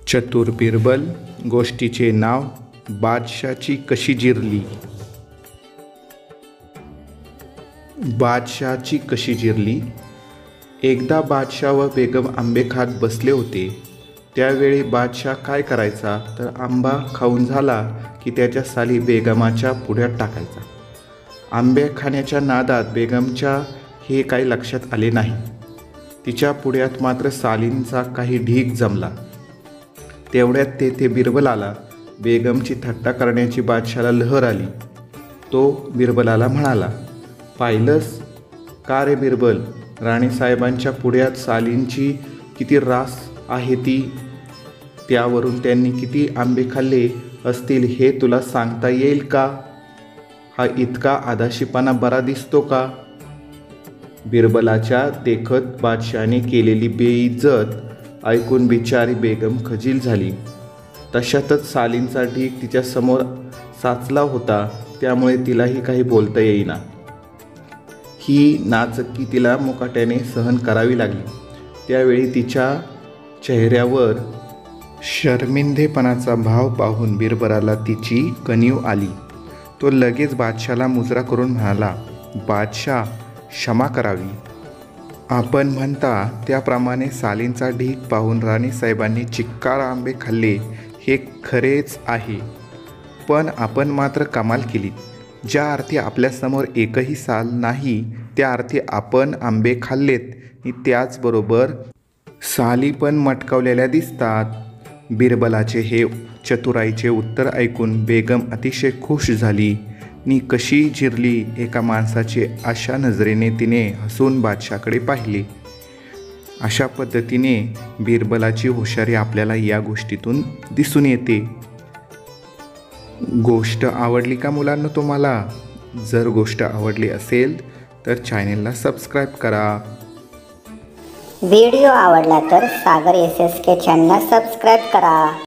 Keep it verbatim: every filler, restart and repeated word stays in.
चतुर बिरबल गोष्टीचे नाव बादशाची कशी जिरली. बादशाची कशी जिरली. एकदा बादशाह व बेगम आंबे खात बसले होते. त्यावेळी बादशाह काय करायचा तर आंबा खाऊन झाला की त्याच्या साली बेगमाच्या पुढ्यात टाकायचा. आंबे खाण्याच्या नादात बेगमच्या हे काही लक्षात आले नाही. तिच्या पुढ्यात मात्र सालींचा काही ढीग जमला. तेवढ्यात तेथे बिरबल आला. बेगमची थट्टा करण्याची बादशाला लहर आली. तो बिरबलाला म्हणाला, पाहिलंस का रे बिरबल, राणीसाहेबांच्या पुढ्यात सालींची किती रास आहे ती. त्यावरून त्यांनी किती आंबे खाल्ले असतील हे तुला सांगता येईल का. हा इतका आधाशीपणा बरा दिसतो का. बिरबलाच्या देखत बादशाने केलेली बेइज्जत ऐकून बिचारी बेगम खजील झाली. तशातच सालींचा ढीग तिच्या समोर साचला होता. त्यामुळे तिलाही काही बोलता येईना. ही नाचक्की तिला मुकाट्याने सहन करावी लागली. त्यावेळी तिच्या चेहऱ्यावर शर्मिंदेपणाचा भाव पाहून बिरबलाला तिची कणीव आली. तो लगेच बादशाला मुजरा करून म्हणाला, बादशाह, क्षमा करावी. आपण म्हणता त्याप्रमाणे सालींचा ढीग पाहून राणीसाहेबांनी चिक्कार आंबे खाल्ले हे खरेच आहे. पण आपण मात्र कमाल केली. ज्या अर्थी आपल्यासमोर एकही साल नाही त्या अर्थी आपण आंबे खाल्लेत आणि त्याचबरोबर साली पण मटकावलेल्या दिसतात. बिरबलाचे हे चतुराईचे उत्तर ऐकून बेगम अतिशय खुश झाली. नी कशी जिरली एका माणसाची अशा नजरेने तिने हसून बादशाकडे पाहिले. अशा पद्धतीने बिरबलाची हुशारी आपल्याला या गोष्टीतून दिसून येते. गोष्ट आवडली का मुलांना तुम्हाला. जर गोष्ट आवडली असेल तर चॅनेलला सबस्क्राईब करा. व्हिडिओ आवडला तर सागर एस एस के चॅनलला सबस्क्राईब करा.